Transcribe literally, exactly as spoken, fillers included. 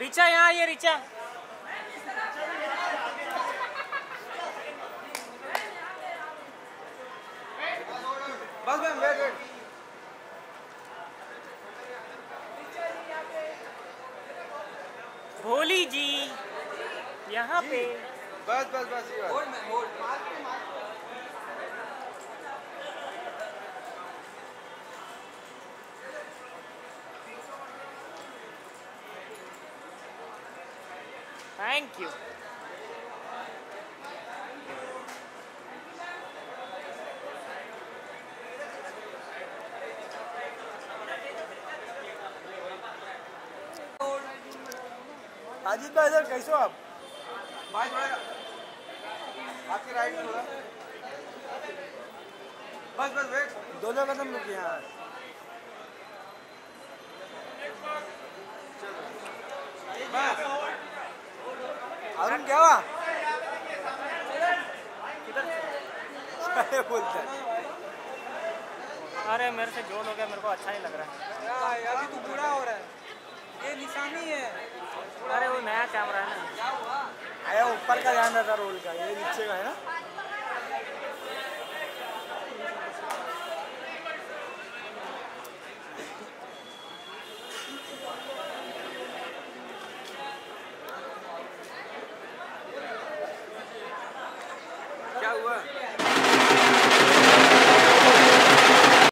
रिचा यहाँ ये रिचा। बस मैम वेट वेट। भोली जी यहाँ पे। बस बस बस ये hold ma'am hold. Thank you. Ajit भाई इधर कैसे हो आप? भाई थोड़ा आपके राइट थोड़ा। बस बस वेट। दोनों कदम रुकिए यहाँ। बस अरुण क्या हुआ? किधर बोलता है? अरे मेरे से जोड़ हो गया, मेरे को अच्छा नहीं लग रहा है। अभी तू बूढ़ा हो रहा है, ये निशानी है। अरे वो नया कैमरा है ना। क्या हुआ? अरे ऊपर का ध्यान रहता रोल का, ये नीचे का है ना।